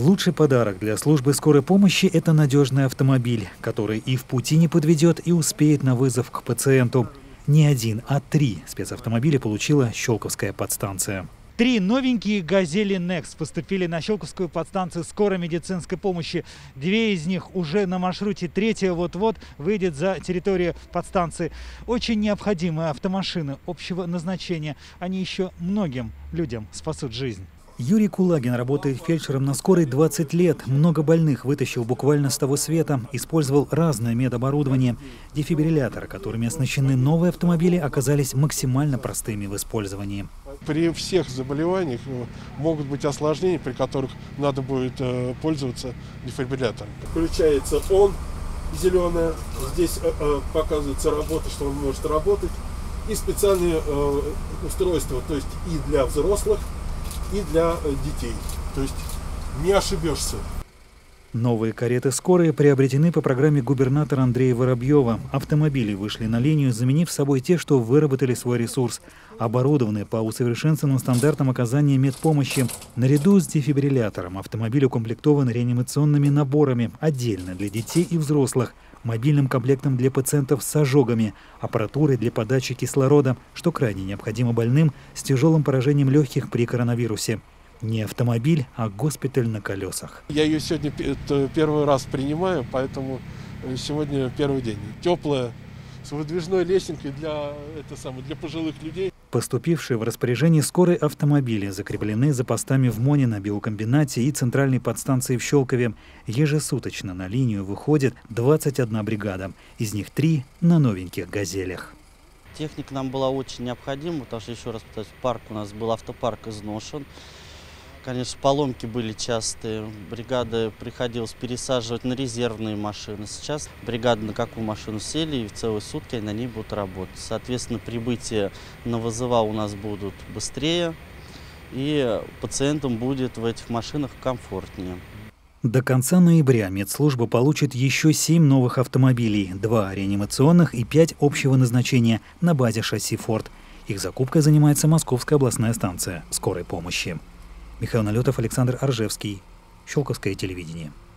Лучший подарок для службы скорой помощи – это надежный автомобиль, который и в пути не подведет, и успеет на вызов к пациенту. Не один, а 3 спецавтомобиля получила Щелковская подстанция. 3 новенькие «Газели Next» поступили на Щелковскую подстанцию скорой медицинской помощи. 2 из них уже на маршруте, 3-я вот-вот выйдет за территорию подстанции. Очень необходимые автомашины общего назначения. Они еще многим людям спасут жизнь. Юрий Кулагин работает фельдшером на скорой 20 лет. Много больных вытащил буквально с того света. Использовал разное медоборудование. Дефибрилляторы, которыми оснащены новые автомобили, оказались максимально простыми в использовании. При всех заболеваниях могут быть осложнения, при которых надо будет пользоваться дефибриллятором. Включается он, зеленая. Здесь показывается работа, что он может работать. И специальные устройства, то есть и для взрослых, и для детей. То есть не ошибешься. Новые кареты скорой приобретены по программе губернатора Андрея Воробьева. Автомобили вышли на линию, заменив собой те, что выработали свой ресурс. Оборудованы по усовершенствованным стандартам оказания медпомощи. Наряду с дефибриллятором автомобиль укомплектован реанимационными наборами, отдельно для детей и взрослых, мобильным комплектом для пациентов с ожогами, аппаратурой для подачи кислорода, что крайне необходимо больным с тяжелым поражением легких при коронавирусе. Не автомобиль, а госпиталь на колесах. Я ее сегодня первый раз принимаю, поэтому сегодня первый день. Теплая, с выдвижной лесенкой для пожилых людей. Поступившие в распоряжение скорой автомобили закреплены за постами в МОНе, на биокомбинате и центральной подстанции в Щелкове. Ежесуточно на линию выходит 21 бригада. Из них 3 на новеньких «Газелях». Техника нам была очень необходима, потому что, еще раз повторюсь, парк у нас был, автопарк изношен. Конечно, поломки были частые. Бригады приходилось пересаживать на резервные машины. Сейчас бригады на какую машину сели, и в целые сутки на ней будут работать. Соответственно, прибытие на вызова у нас будут быстрее, и пациентам будет в этих машинах комфортнее. До конца ноября медслужба получит еще 7 новых автомобилей, 2 реанимационных и 5 общего назначения на базе шасси «Форд». Их закупкой занимается Московская областная станция скорой помощи. Михаил Налетов, Александр Оржевский. Щелковское телевидение.